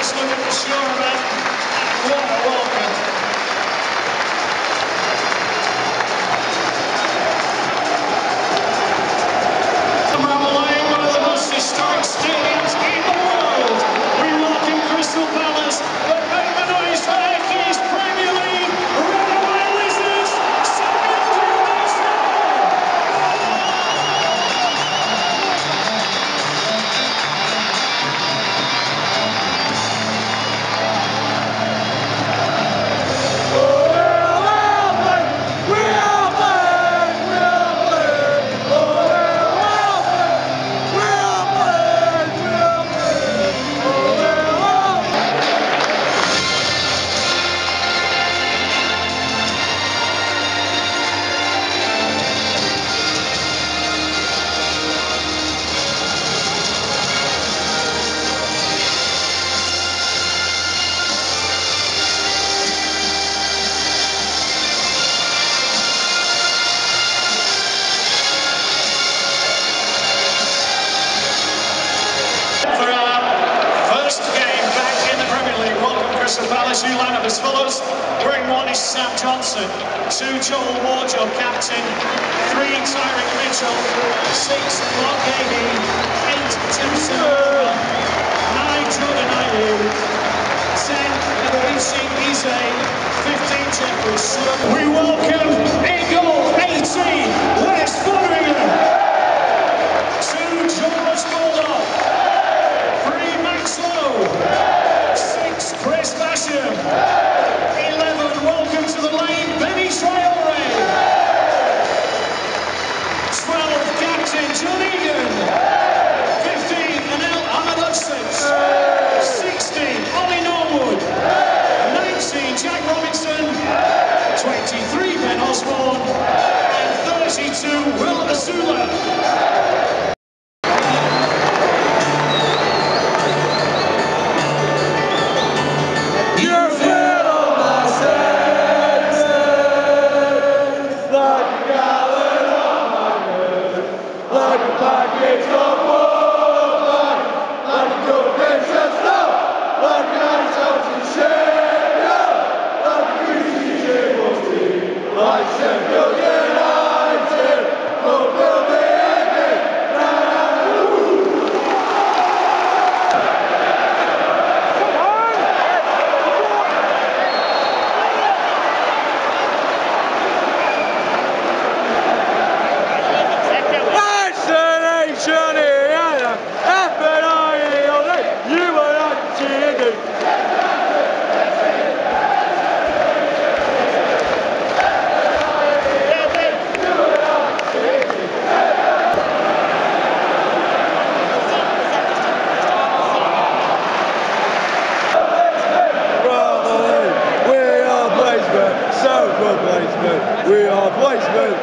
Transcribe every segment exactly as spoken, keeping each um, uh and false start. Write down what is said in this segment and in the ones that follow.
Let's look at the sure man. What a welcome. Bramall Lane, one of the most historic stadiums in the world. We welcome Crystal Palace, the Payment Ice East Premier League runaway lizards, Sheffield United. Crystal Palace, you line up as follows. Wearing one is Sam Johnson, two Joel Wardjob, captain, three Tyrick Mitchell, six Mark Gahey, eight Timson Moore, nine Jordan Ayew, ten Eberici Eze, fifteen Jeffrey Sutton. We welcome in goal eighteen Wes Foderingham, two George Baldock, three Max Lowe, Chris Basham, eleven, welcome to the lane, Benny Traore, twelve, captain John Egan, fifteen, Anel Ahmed Hudson, sixteen, Ollie Norwood, nineteen, Jack Robinson, twenty-three, Ben Osborne, and thirty-two, Will Azula. We are Blazemen.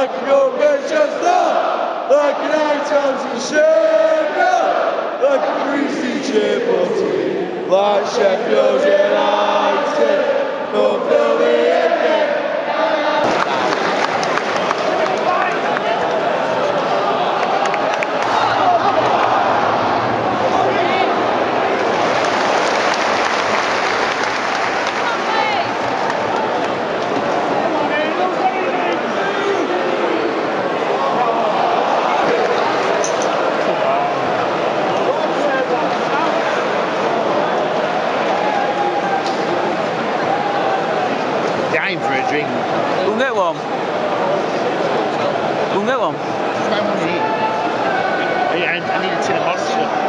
like a old Manchester, like an eight-times machine, like a greasy chipper, like Sheffield United, fulfill the ending. Dying for a drink. We'll get one. We'll get one. That's what I want to eat. I, I need a tin of monster.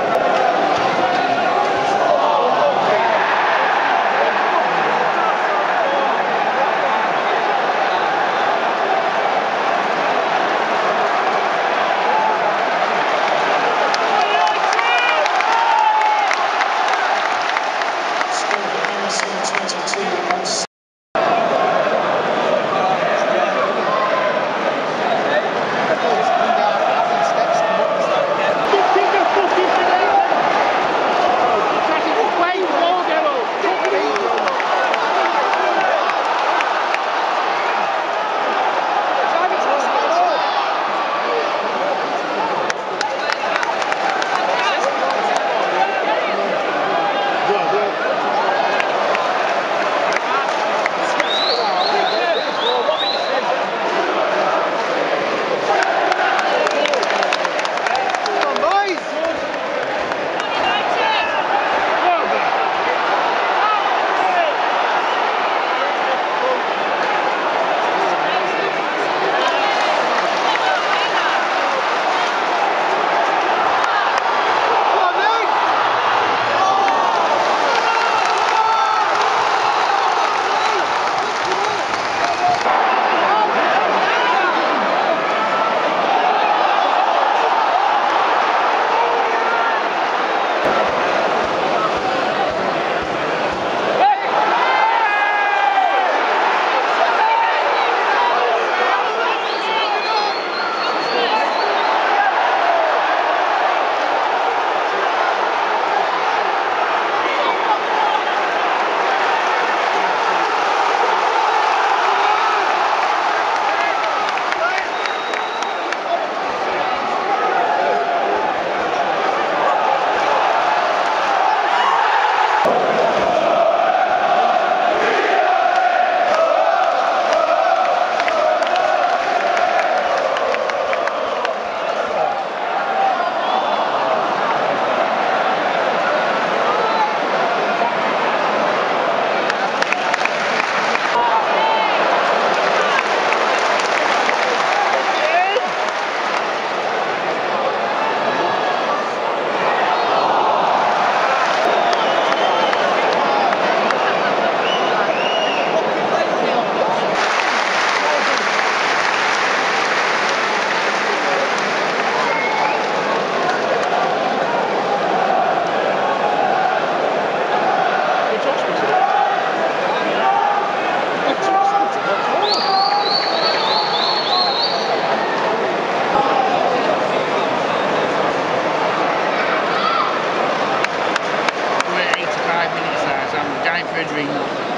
For a drink.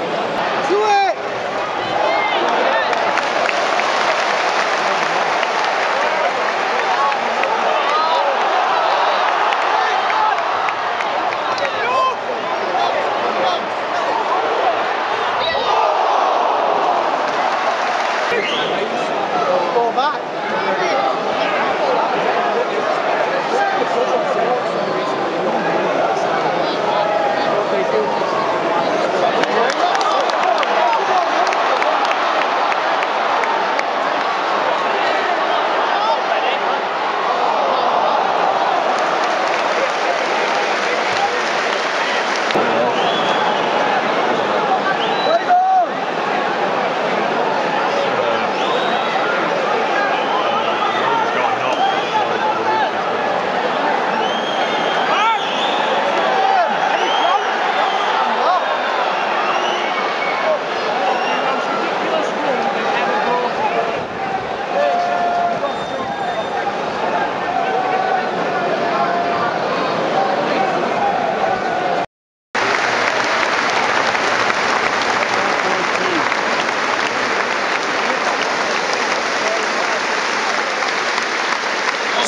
Do it! Go back.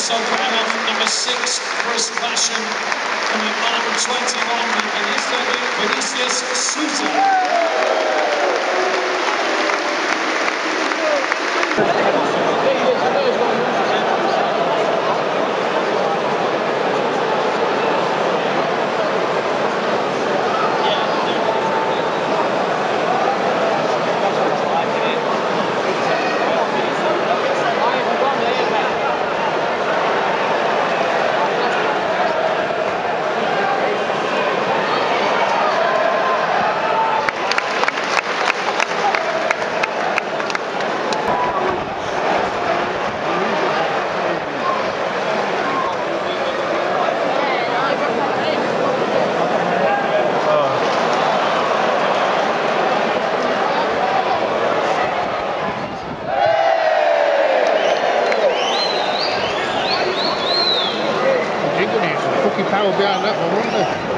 also coming off number six, Chris Basham, coming on twenty-one, Vinicius Souza. Fucking power behind that one, wasn't there?